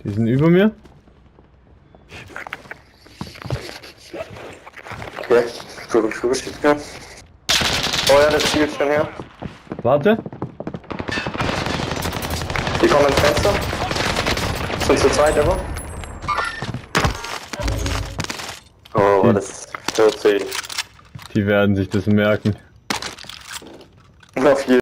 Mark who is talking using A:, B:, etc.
A: Die sind über mir.
B: Okay, du schießt mir. Oh ja, das zielt schon her.
A: Warte.
B: Die kommen ins Fenster. Sind zu zweit, aber. Oh, das hört sich.
A: Die werden sich das merken.
B: Auf jeden Fall.